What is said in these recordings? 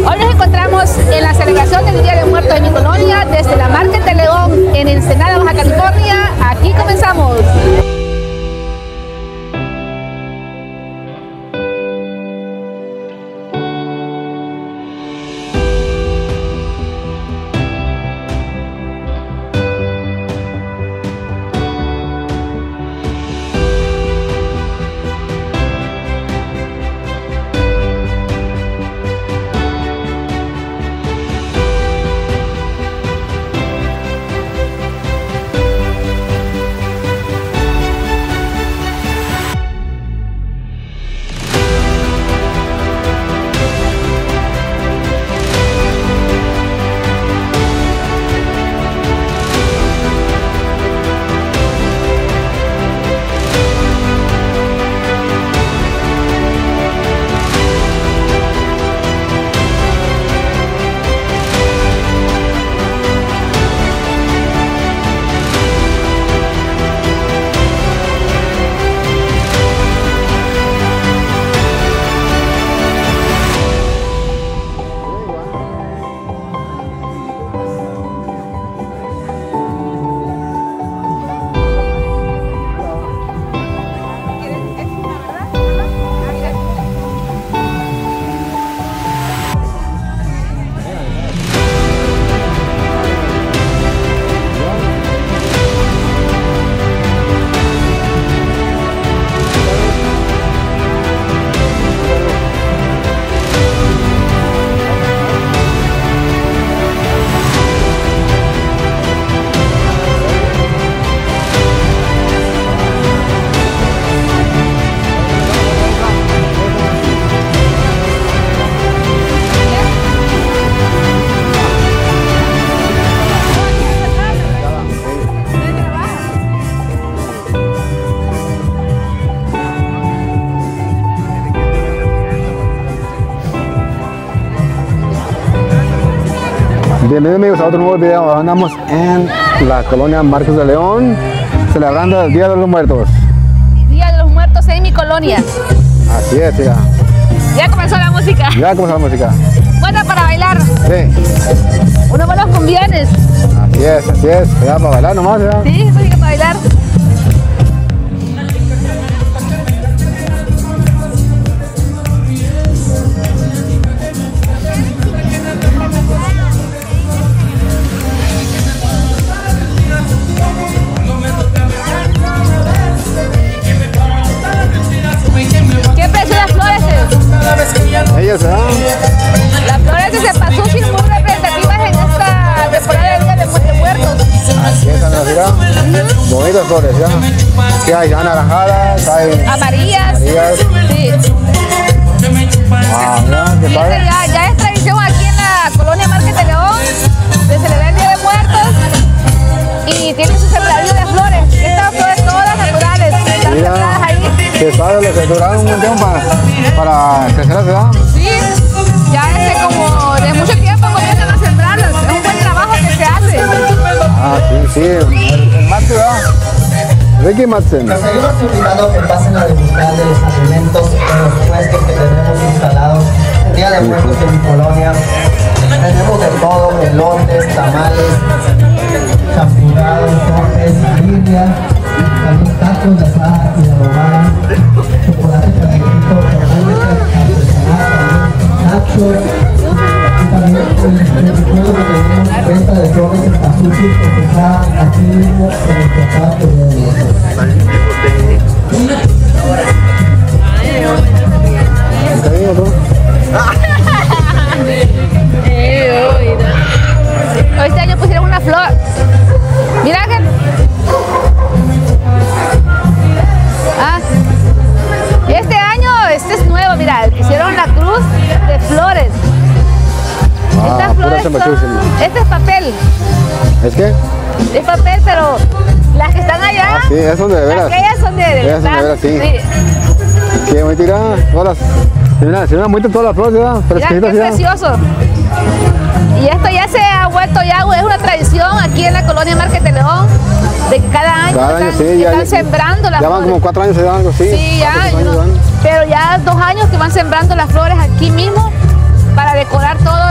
Hoy nos encontramos en la celebración del Día de Muertos en mi colonia, desde la Market de León, en Ensenada, Baja California. Aquí comenzamos. Bienvenidos amigos a otro nuevo video. Andamos en la colonia Marcos de León, celebrando el Día de los Muertos. Día de los Muertos en mi colonia. Así es, ya. Ya comenzó la música. Ya comenzó la música. Buena para bailar. Sí. Unos buenos cumbiones. Así es. Ya para bailar nomás, ya. Sí, música para bailar. Ellas se dan. Las flores de cempasúchil muy representativas en esta temporada del Día de Muertos. Así es, mira. Bonitas flores, ya. Que hay anaranjadas, hay amarillas. Sí. ¿qué tal? Ya es tradición aquí en la colonia Market de León de celebrar el Día de Muertos y tienen su sembradío de flores. Estas flores todas naturales, están sembradas ahí. Que sabe lo que duraron un buen tiempo para crecer la ciudad. Sí, ya como de mucho tiempo comienzan a sembrarlas. Es un buen trabajo que se hace. Ah, sí. El Matze, ¿verdad? Ricky Matze. Los seguimos invitando a que pasen a degustar de los alimentos en los puestos que tenemos instalados. El Día de Muertos en mi colonia. Tenemos de todo: melones, tamales, champurrados, sopes, birria, también tacos de asada y de adobada, chocolate calientito, artesanal, nachos. Y también recuerdo que tenemos venta de flores en cempasúchil que está aquí mismo en el parque de León. Este año pusieron una flor. Mira, Ángel. Y este año, este es nuevo, mira, hicieron la cruz de flores. Estas flores son, este es papel. ¿Es qué? Es papel, pero las que están allá, sí, esas son de veras. Aquellas son de veras, sí. Qué mentira, todas las, se ven muy todas las flores, ¿verdad? Mira, qué precioso. Y esto ya se ha vuelto es una tradición aquí en la colonia Market de León, de que cada año están sembrando las flores. Ya van como 4 años, algo así. Sí, pero ya 2 años que van sembrando las flores aquí mismo para decorar todo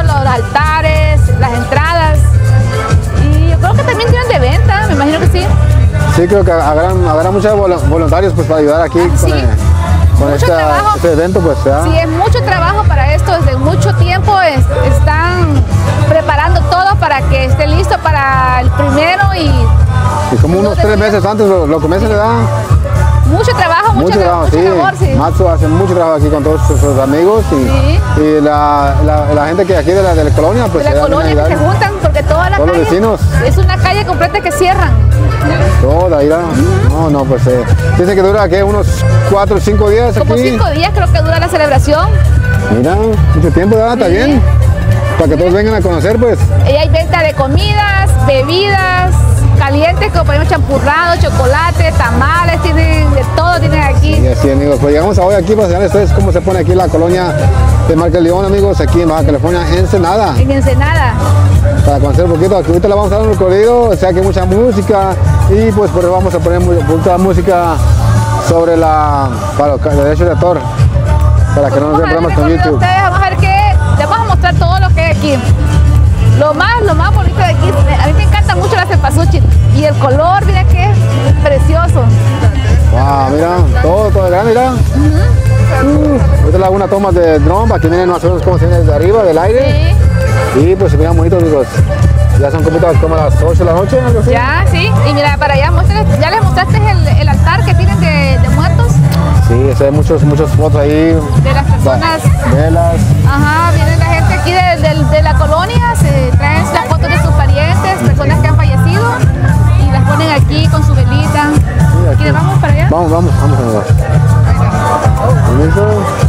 creo que habrá muchos voluntarios pues para ayudar aquí Sí. con este evento, pues. ¿Ya? Sí, es mucho trabajo para esto, desde mucho tiempo están preparando todo para que esté listo para el primero y como unos 3 meses antes lo comienzan, ¿verdad? mucho trabajo, mucho trabajo, sí. labor, sí. Matsu hace mucho trabajo aquí con todos sus amigos y la gente que aquí de la colonia, pues. De la colonia que se juntan, porque toda la todos calle los vecinos. es una calle completa que cierran. Toda, mira. No, pues dice que dura ¿qué? Unos 4 o 5 días Como aquí. 5 días creo que dura la celebración. Mira, mucho tiempo, ¿verdad? Está bien. Para que todos vengan a conocer, pues. Y hay venta de comidas, bebidas calientes, como por ejemplo champurrado, chocolate, tamales, tienen de todo, tienen aquí. Y así, amigos, pues llegamos hoy aquí para enseñarles a ustedes cómo se pone aquí la colonia de Marcos de León, amigos, aquí en Baja California, Ensenada. En Ensenada. Para conocer un poquito, aquí ahorita le vamos a dar un recorrido, o sea que hay mucha música y pues por eso vamos a poner mucha música sobre para los derechos de autor, para que no nos den problemas con YouTube. Vamos a ver qué, les vamos a mostrar todo lo que hay aquí. Lo más bonito de aquí, a mí me encanta mucho la cempasúchil y el color, mira que es precioso. Wow, mira, todo grande, mira. Ahorita le hago una toma de drone para que miren más o menos cómo se ve desde arriba, del aire. Sí. Y pues se vean bonitos, amigos. Ya son como las 8 de la noche, algo así. Ya, sí. Y mira, para allá, ya les mostraste el altar que tienen de muertos. Sí, hay muchas fotos ahí. De las personas. Velas. Ajá, viene la gente aquí de la colonia, se traen las fotos de sus parientes, personas que han fallecido y las ponen aquí con su velita. Sí, aquí. ¿Quieres vamos para allá? Vamos, amigos. ¿Permiso?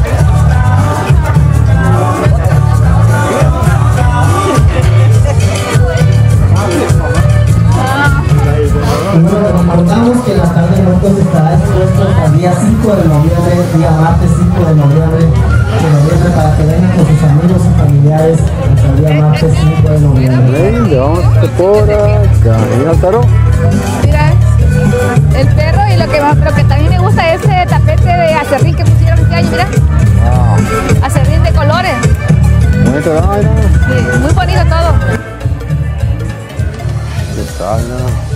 Y bueno, recordamos que la tarde de muertos estará expuesto hasta el día 5 de noviembre, día martes 5 de noviembre, para que vengan con sus amigos y familiares hasta el día martes 5 de noviembre. Vamos por acá. Mira el perro. Mira, el perro y lo que también me gusta es ese tapete de acerrín que pusieron este año, mira. Wow. Acerrín de colores. Bonito, ¿verdad? Sí, muy bonito todo. ¿Qué tal, no?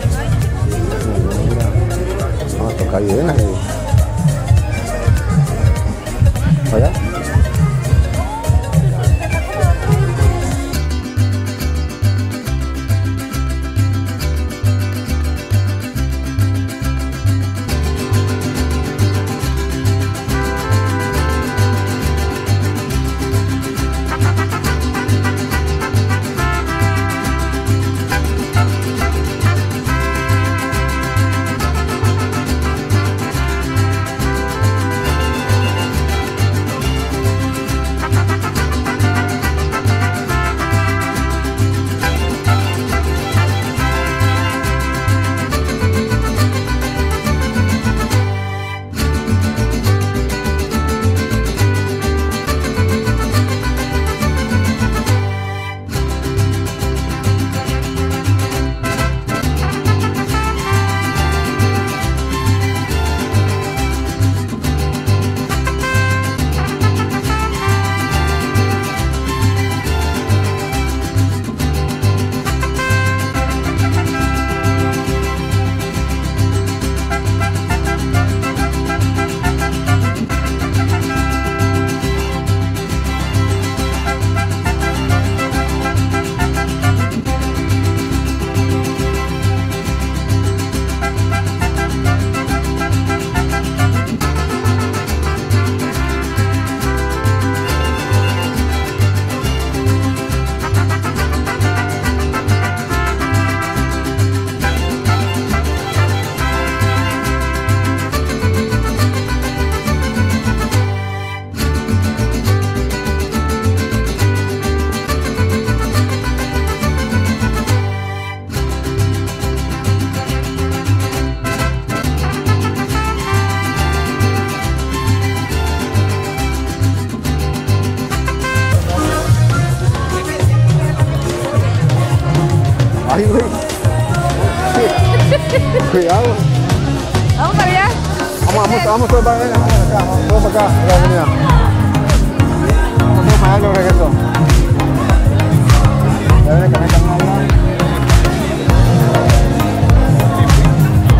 Vamos a tocar bien. ¿Allá? Ay, güey. Cuidado. Vamos para allá. Vamos todos para acá. Vamos todos para acá. Mira. Vamos todos para allá, lo regreso. Ya viene caneta.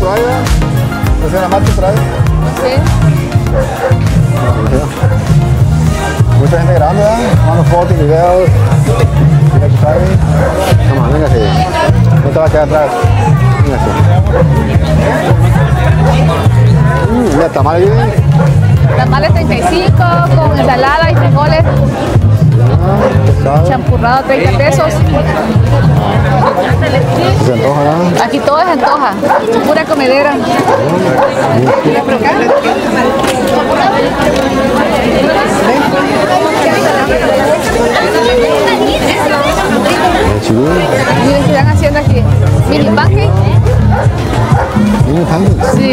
por ahí, ¿verdad? ¿No se llama por ahí? Sí. Mucha gente grande, ¿verdad? Tomando fotos y videos. Mira que está ahí. Vamos, venga así. No te vas a quedar atrás. Venga así. Mira, tamal aquí. Tamales 35 con ensalada y frijoles. Champurrado 30 pesos. Se antoja, ¿verdad? Aquí todo es antoja. Pura comedera. Miren qué están haciendo aquí. Mini pancake. Mini pancakes. Sí.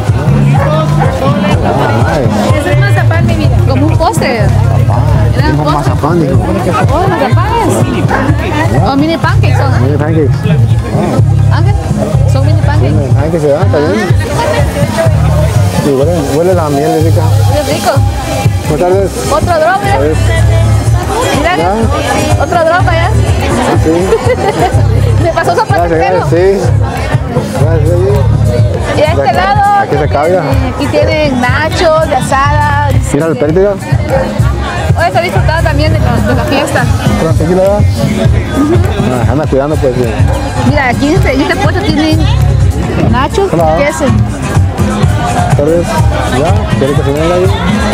Eso es mazapán, mi vida. Como un postre. Eran Como postres. mazapán, dijo. Oh, mazapanes. Oh, mini pancakes son. Mini pancakes. Ángel, son mini pancakes. Mini pancakes se dan, está bien. Sí, huele la miel, es rica. Muy rico. Buenas tardes. Otro drop, mira. Mira, ¿Ya? otro drop allá. Sí. Me pasó sopa de pelo. Gracias, sí. Gracias, sí. Y a este lado, Aquí se cabe. aquí tienen nachos, de asada. Mira el pérdida. Hoy está disfrutado también de la fiesta. Tranquila, ¿verdad? Anda cuidando, pues. Sí. Mira, aquí en este puesto tienen nachos, Hola. queso. Tardes. Ya, quiere que se venga ahí.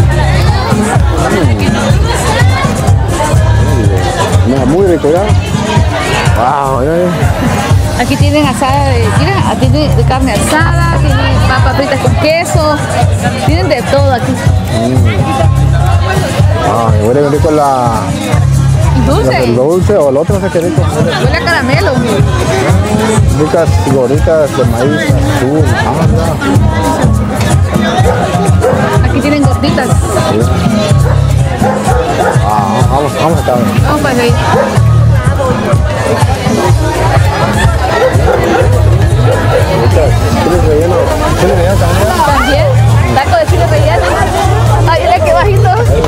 Mira, muy rico, ¿ya? Wow, mira. Aquí tienen asada de, mira, tienen de carne asada, tienen papas fritas con queso, tienen de todo aquí. Ay, huele bien rico el Dulce, dulce o el otro, no sé qué rico. huele a caramelo. Ricas gorditas de maíz azul. Aquí tienen gorditas. Vamos acá. Vamos para ahí. Chile relleno. Chile relleno también. También, taco de chile relleno. Ay, mira qué bajito.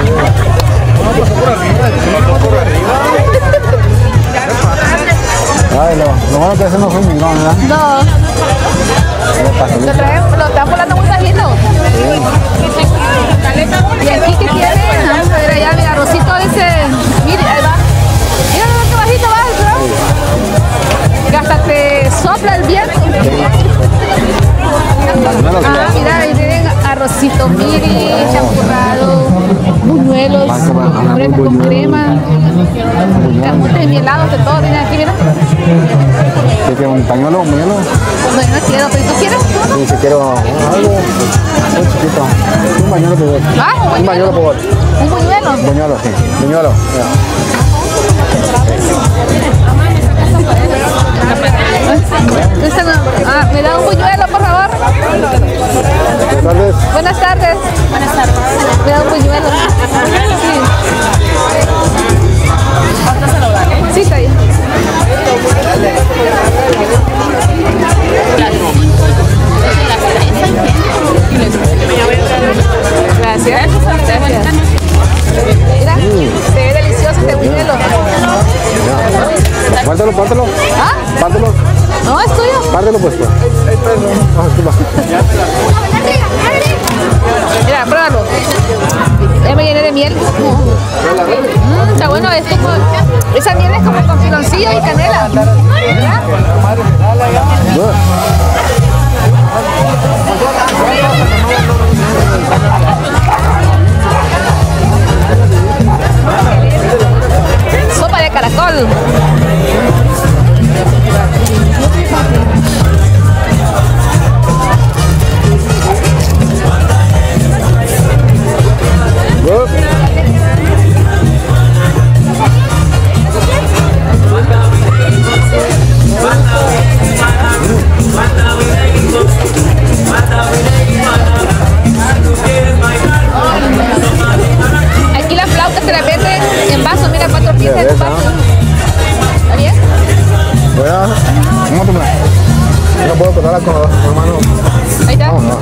Ay, lo bueno que ese no fue un millón, ¿verdad? No, lo están volando muy bajito. Y aquí que tienen, vamos a ver allá, mira, Rosito dice, mire, ahí va. Mira qué bajito va, ¿no? Que hasta te sopla el viento. Ah, mira, ahí tienen arrocito miri, champurrado, buñuelos, fresas con crema, camotes mielados, de todo tienen aquí, mira. ¿Sí que un pañuelo, un pañuelo? No, no quiero, pero ¿tú quieres? Sí, si quiero algo muy chiquito. Un pañuelo, por favor. Ah, Un pañuelo, por favor. un buñuelo. Buñuelo, sí. Buñuelo. Ya. ¿Me da un buñuelo, por favor? Buenas tardes. Buenas tardes. Buenas tardes. ¿Me da un buñuelo? Sí. Sí, está bien. Gracias. Gracias. Mira, se ve delicioso este buñuelo. Pártelo, pártelo. ¿Ah? Pártelo. No, es tuyo. Pártelo, pues. Mira, pruébalo. Ya me llené de miel. Está bueno, es como, esa miel es como con piloncillo y canela. ¿Verdad? Sopa de caracol. Aquí las flautas se las venden en vaso, mira, 4 piezas en vaso. ¿Está bien? Bueno, no puedo cortarla con las manos. Ahí está. No.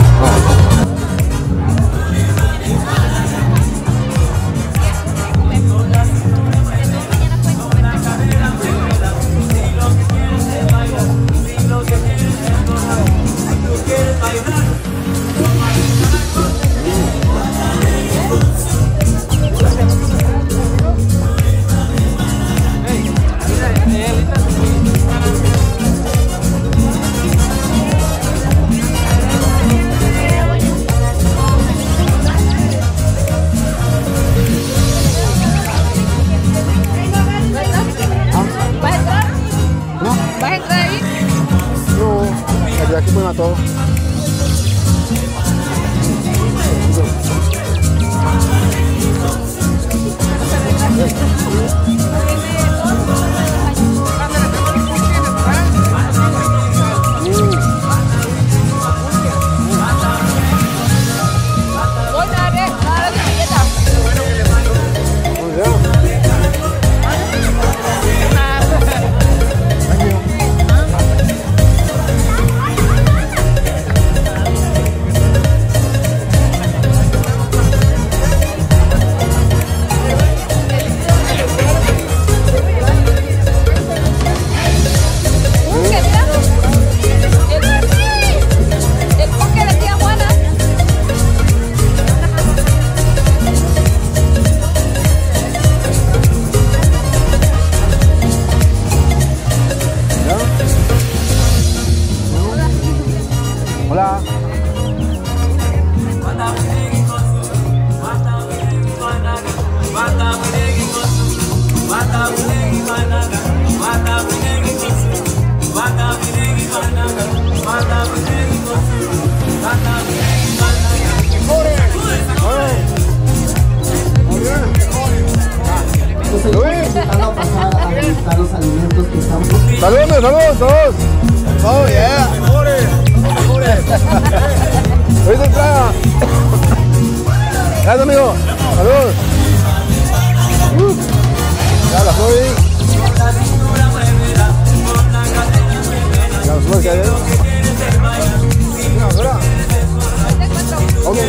Ajá, todo. Hola. Saludos, saludos todos. Oh, yeah. Hoy se entrada. Gracias, amigo. Saludos. Ya la soy. Ya la soy, ¿qué hay? Ok.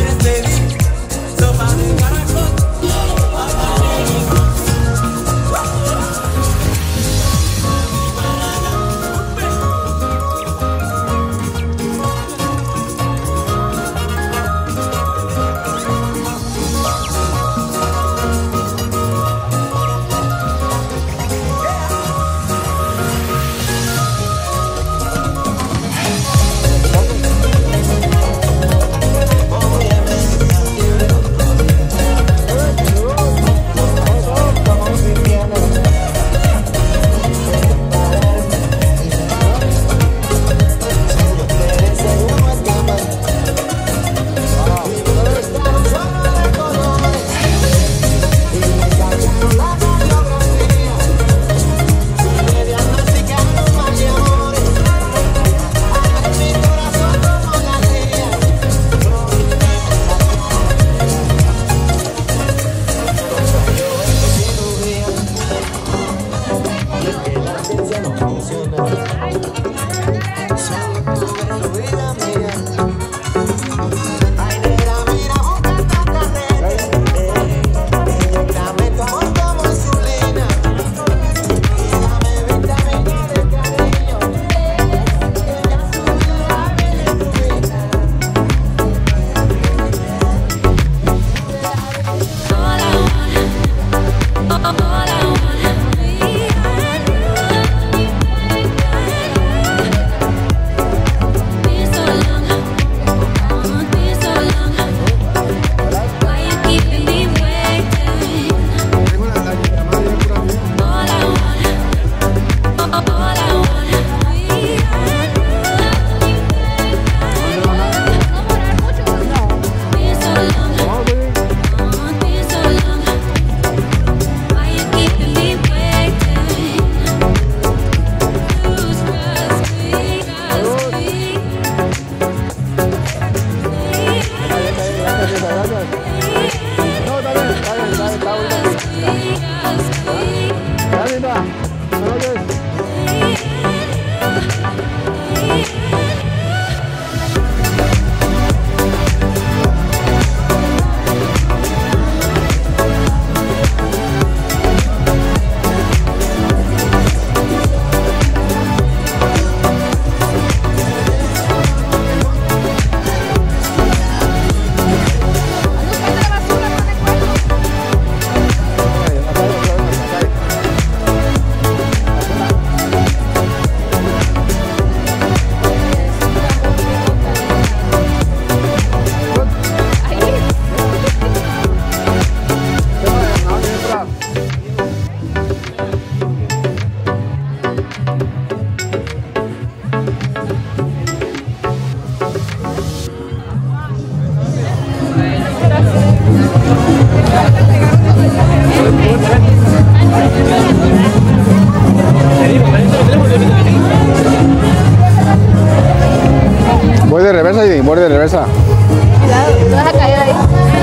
Voy de reversa y voy de reversa. Cuidado, no vas a caer ahí.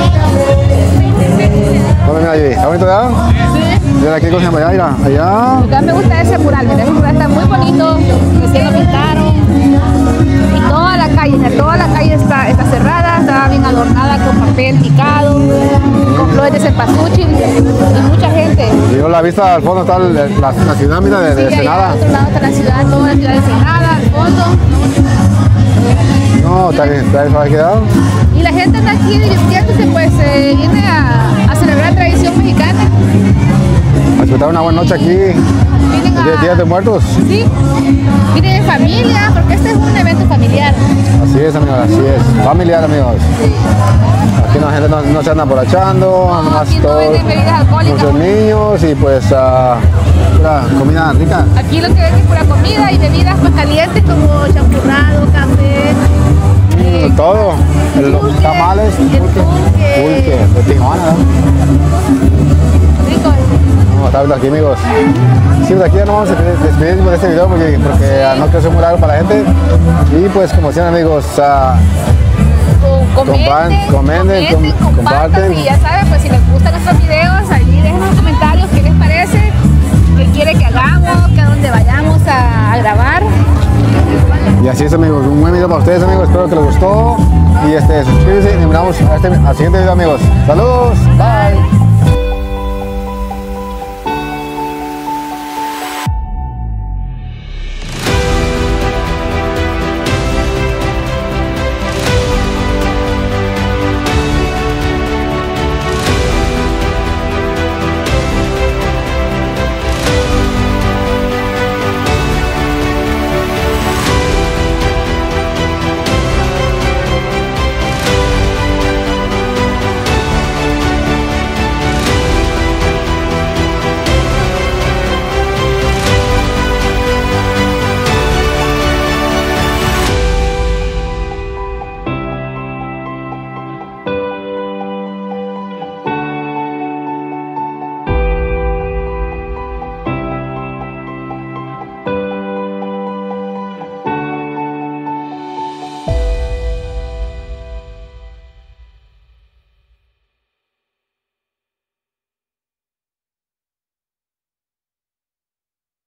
No, mira, ahí. ¿Está bonito allá? Sí. Mira aquí, ¿cómo se llama allá? Mira, allá. Lo que más me gusta es ese mural, mira, ese mural está muy bonito, recién lo pintaron. Y toda la calle está cerrada, está bien adornada con papel picado, con flores de cempasúchil y mucha gente. Y yo la vista al fondo está la ciudad, mira, de Sí, allá Ensenada. al otro lado está la ciudad, toda la ciudad de Ensenada, al fondo. No, está bien, está bien, ¿se ha quedado? Y la gente anda aquí divirtiéndose, pues viene a celebrar tradición mexicana. A disfrutar una buena noche aquí. Vienen a... Días de Muertos. Sí, vienen en familia, porque este es un evento familiar. Así es, amigos, así es. Familiar, amigos. Aquí la gente no se anda borrachando, No, nomás aquí no todos, venden bebidas alcohólicas. muchos niños y pues pura comida rica. Aquí lo que ven es pura comida y bebidas pues calientes como champurrado, café, Todo. Los pulque, tamales, el pulque de Tijuana, ¿no? rico. No, está bien aquí, amigos. Sí, pues aquí ya no vamos a despedirnos de este video porque no quiero ser muy largo para la gente. Y pues como decían, amigos, Comenten, compartan y ya saben, pues si les gustan nuestros videos, ahí dejen los comentarios qué les parece, qué quiere que hagamos, que a dónde vayamos a grabar. Y así es, amigos, un buen video para ustedes, amigos, espero que les gustó. Y suscríbanse y nos vemos al siguiente video, amigos. Saludos, bye.